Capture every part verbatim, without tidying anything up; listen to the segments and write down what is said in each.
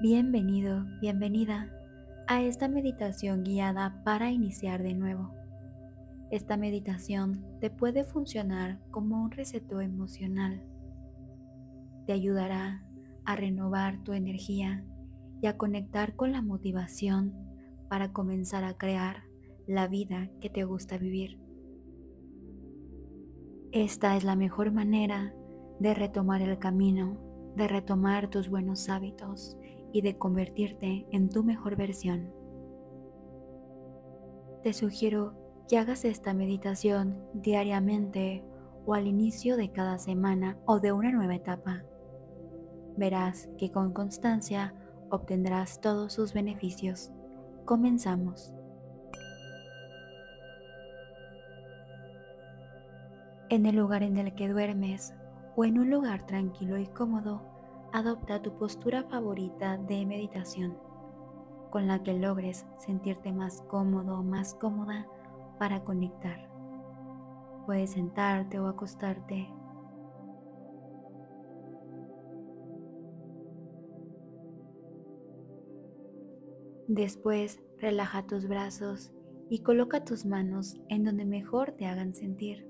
Bienvenido, bienvenida a esta meditación guiada para iniciar de nuevo. Esta meditación te puede funcionar como un reseteo emocional. Te ayudará a renovar tu energía y a conectar con la motivación para comenzar a crear la vida que te gusta vivir. Esta es la mejor manera de retomar el camino, de retomar tus buenos hábitos y de convertirte en tu mejor versión. Te sugiero que hagas esta meditación diariamente o al inicio de cada semana o de una nueva etapa. Verás que con constancia obtendrás todos sus beneficios. Comenzamos. En el lugar en el que duermes o en un lugar tranquilo y cómodo, adopta tu postura favorita de meditación, con la que logres sentirte más cómodo o más cómoda para conectar. Puedes sentarte o acostarte. Después, relaja tus brazos y coloca tus manos en donde mejor te hagan sentir.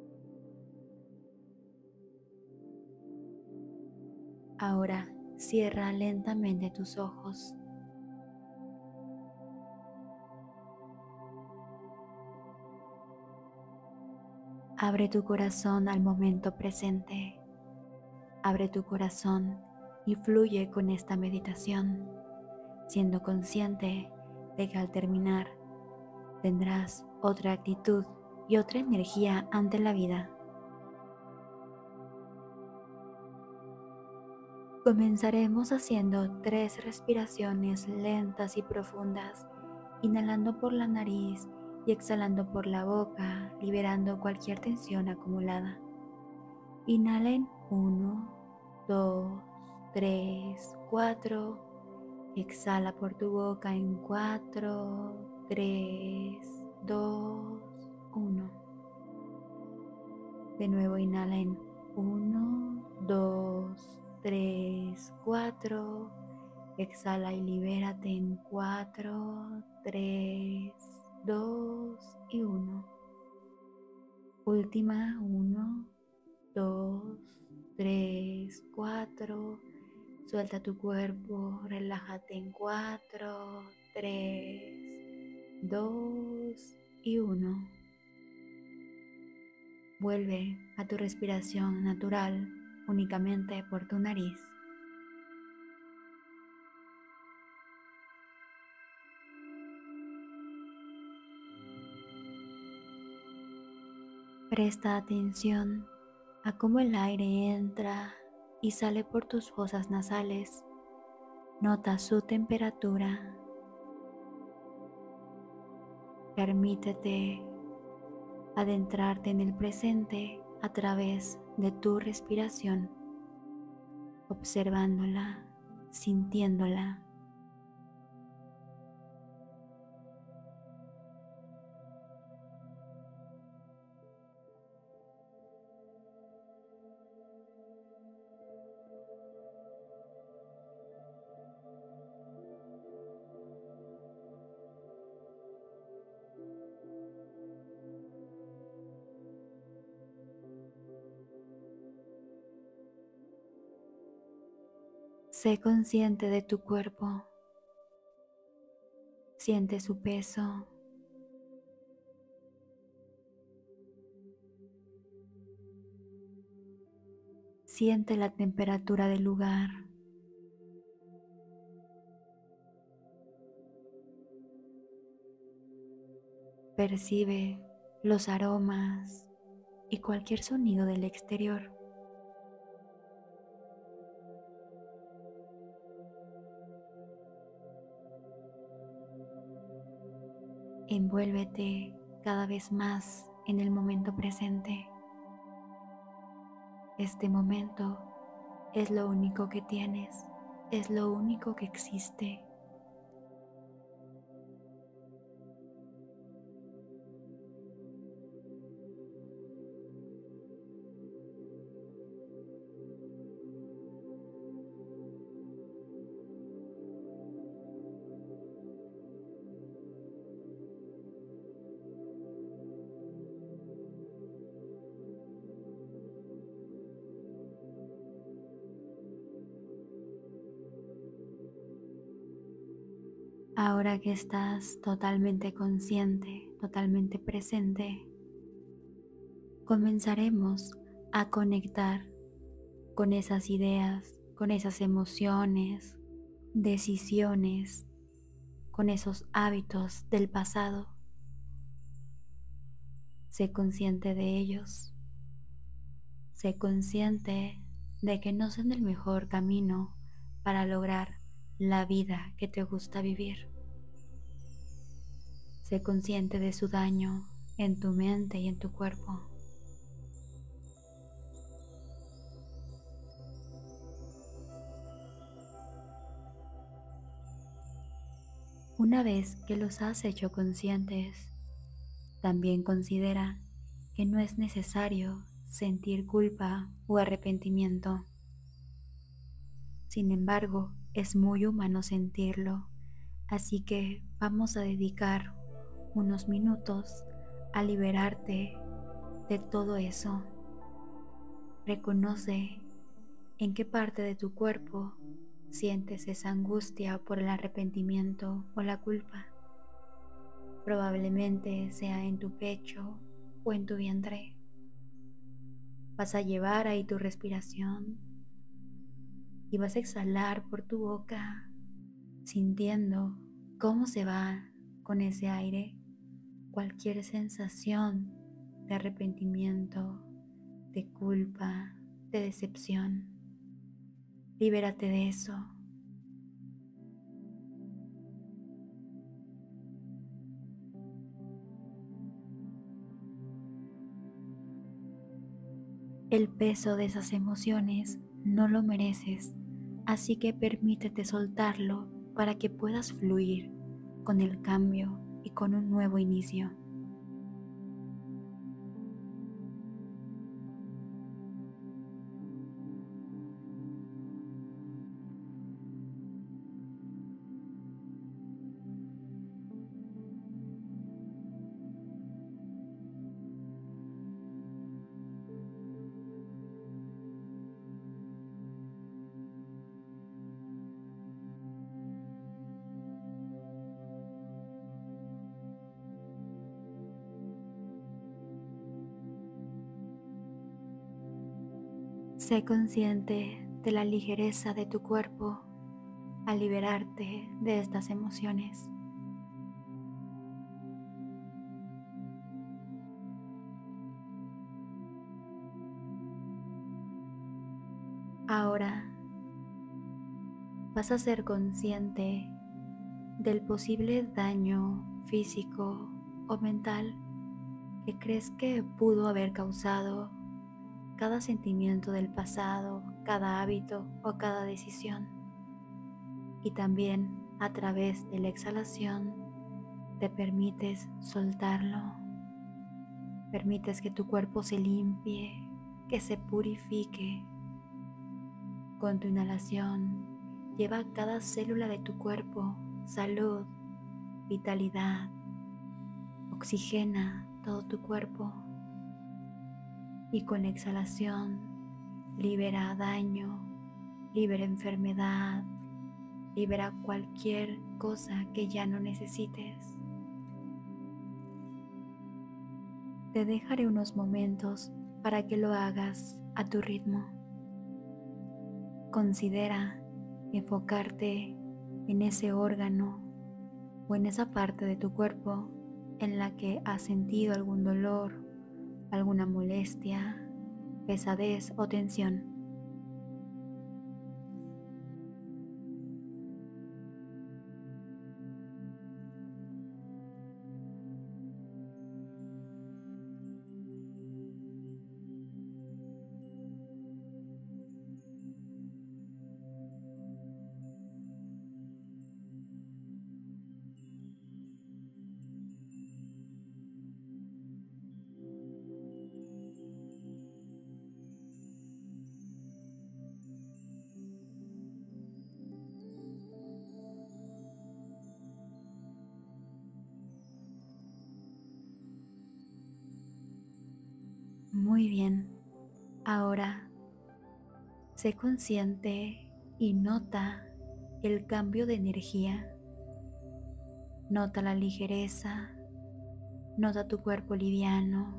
Ahora, cierra lentamente tus ojos. Abre tu corazón al momento presente. Abre tu corazón y fluye con esta meditación, siendo consciente de que al terminar tendrás otra actitud y otra energía ante la vida. Comenzaremos haciendo tres respiraciones lentas y profundas, inhalando por la nariz y exhalando por la boca, liberando cualquier tensión acumulada. Inhala en uno, dos, tres, cuatro. Exhala por tu boca en cuatro, tres, dos, uno. De nuevo inhala en uno, dos, tres, cuatro. Exhala y libérate en cuatro, tres, dos y uno. Última, uno, dos, tres, cuatro. Suelta tu cuerpo, relájate en cuatro, tres, dos y uno. Vuelve a tu respiración natural únicamente por tu nariz. Presta atención a cómo el aire entra y sale por tus fosas nasales. Nota su temperatura. Permítete adentrarte en el presente a través de tu respiración, observándola, sintiéndola. Sé consciente de tu cuerpo. Siente su peso. Siente la temperatura del lugar. Percibe los aromas y cualquier sonido del exterior. Envuélvete cada vez más en el momento presente. Este momento es lo único que tienes, es lo único que existe. Ahora que estás totalmente consciente, totalmente presente, comenzaremos a conectar con esas ideas, con esas emociones, decisiones, con esos hábitos del pasado. Sé consciente de ellos. Sé consciente de que no son el mejor camino para lograr la vida que te gusta vivir. Sé consciente de su daño en tu mente y en tu cuerpo. Una vez que los has hecho conscientes, también considera que no es necesario sentir culpa o arrepentimiento. Sin embargo, es muy humano sentirlo, así que vamos a dedicar unos minutos a liberarte de todo eso. Reconoce en qué parte de tu cuerpo sientes esa angustia por el arrepentimiento o la culpa. Probablemente sea en tu pecho o en tu vientre. Vas a llevar ahí tu respiración y vas a exhalar por tu boca, sintiendo cómo se va con ese aire cualquier sensación de arrepentimiento, de culpa, de decepción. Libérate de eso. El peso de esas emociones no lo mereces, así que permítete soltarlo para que puedas fluir con el cambio y con un nuevo inicio. Sé consciente de la ligereza de tu cuerpo al liberarte de estas emociones. Ahora vas a ser consciente del posible daño físico o mental que crees que pudo haber causado cada sentimiento del pasado, cada hábito o cada decisión. Y también a través de la exhalación te permites soltarlo. Permites que tu cuerpo se limpie, que se purifique. Con tu inhalación, lleva a cada célula de tu cuerpo salud, vitalidad. Oxigena todo tu cuerpo. Y con la exhalación, libera daño, libera enfermedad, libera cualquier cosa que ya no necesites. Te dejaré unos momentos para que lo hagas a tu ritmo. Considera enfocarte en ese órgano o en esa parte de tu cuerpo en la que has sentido algún dolor, alguna molestia, pesadez o tensión. Muy bien, ahora sé consciente y nota el cambio de energía Nota la ligereza, nota tu cuerpo liviano.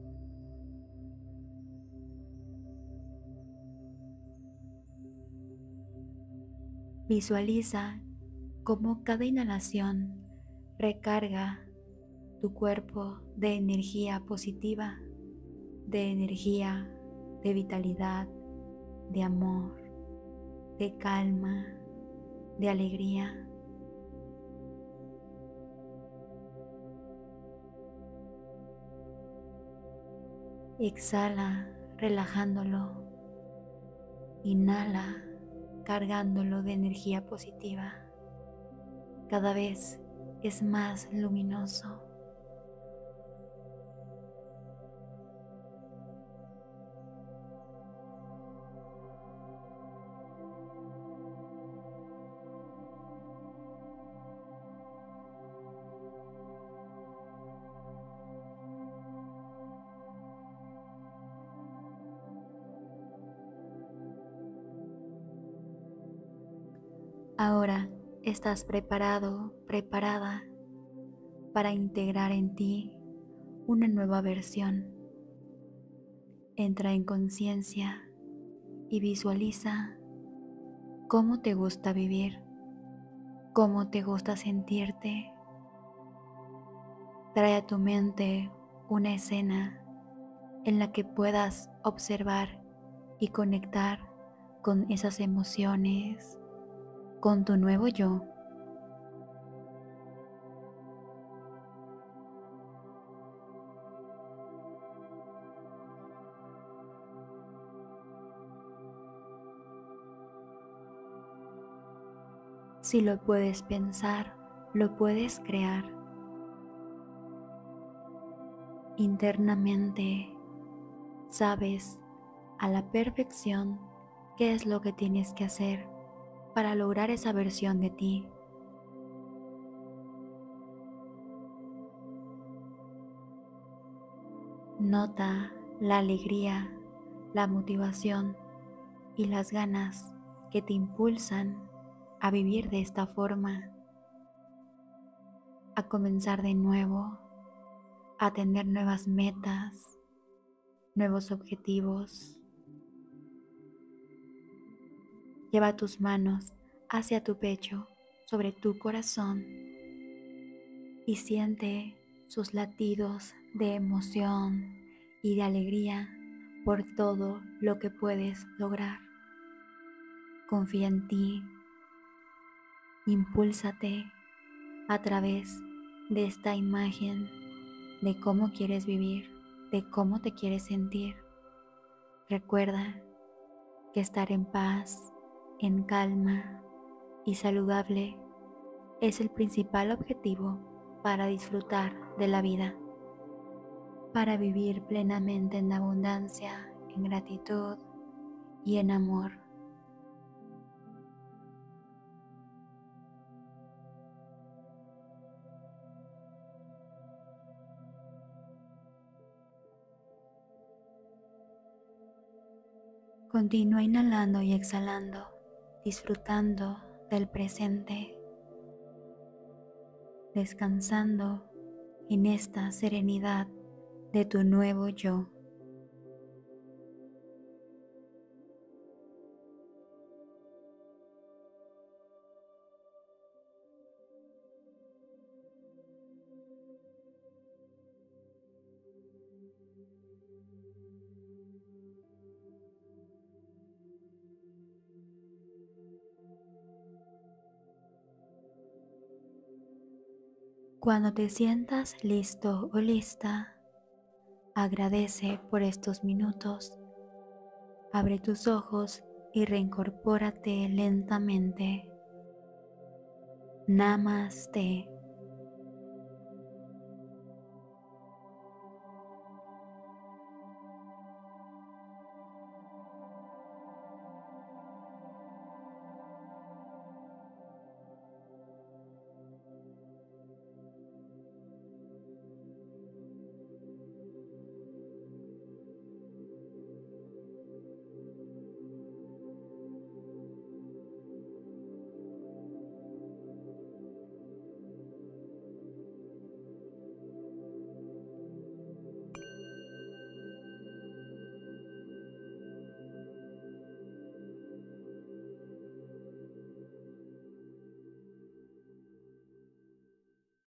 Visualiza cómo cada inhalación recarga tu cuerpo de energía positiva, de energía, de vitalidad, de amor, de calma, de alegría. Exhala relajándolo. Inhala cargándolo de energía positiva. Cada vez es más luminoso. Ahora estás preparado, preparada para integrar en ti una nueva versión. Entra en conciencia y visualiza cómo te gusta vivir, cómo te gusta sentirte. Trae a tu mente una escena en la que puedas observar y conectar con esas emociones, con tu nuevo yo. Si lo puedes pensar, lo puedes crear. Internamente sabes a la perfección qué es lo que tienes que hacer para lograr esa versión de ti. Nota la alegría, la motivación y las ganas que te impulsan a vivir de esta forma, a comenzar de nuevo, a tener nuevas metas, nuevos objetivos. Lleva tus manos hacia tu pecho, sobre tu corazón, y siente sus latidos de emoción y de alegría por todo lo que puedes lograr. Confía en ti, impúlsate a través de esta imagen de cómo quieres vivir, de cómo te quieres sentir. Recuerda que estar en paz, en calma y saludable es el principal objetivo para disfrutar de la vida, para vivir plenamente en abundancia, en gratitud y en amor. Continúa inhalando y exhalando, disfrutando del presente, descansando en esta serenidad de tu nuevo yo. Cuando te sientas listo o lista, agradece por estos minutos. Abre tus ojos y reincorpórate lentamente. Namaste.